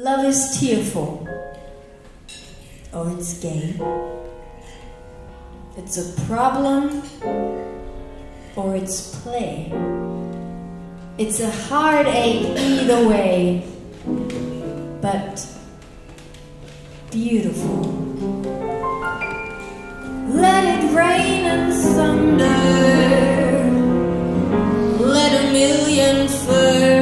Love is tearful, or it's gay. It's a problem, or it's play. It's a heartache either way, but beautiful. Let it rain and thunder, let a million fur